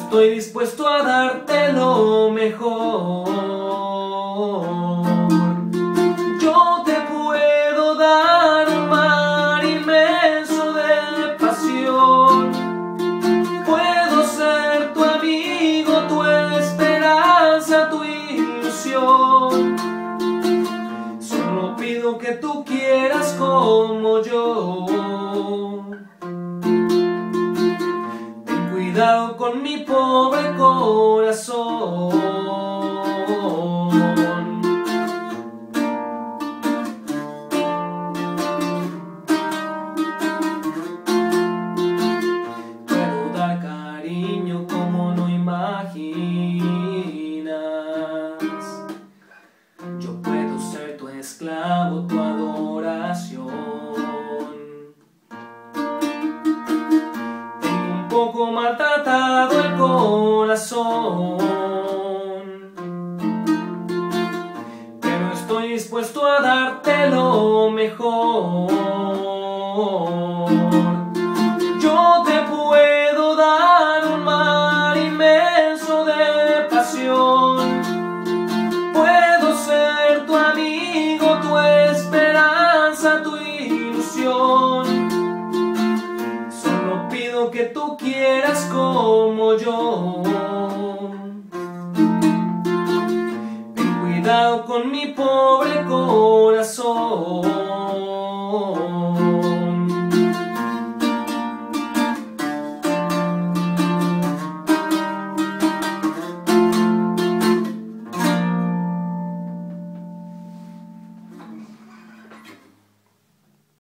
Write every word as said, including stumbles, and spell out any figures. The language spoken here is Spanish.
estoy dispuesto a darte lo mejor. Yo te puedo dar un mar inmenso de pasión. Puedo ser tu amigo, tu esperanza, tu ilusión. Solo pido que tú quieras como yo. Ten cuidado con mi pobre corazón. Puedo dar cariño como no imaginas. Yo puedo ser tu esclavo, tu adoración. Tengo un poco maltratado el corazón, pero estoy dispuesto a darte lo mejor. Yo te puedo dar un mar inmenso de pasión. Puedo ser tu amigo, tu esperanza, tu ilusión. Solo pido que tú quieras como yo. Ten cuidado con mi pobre corazón.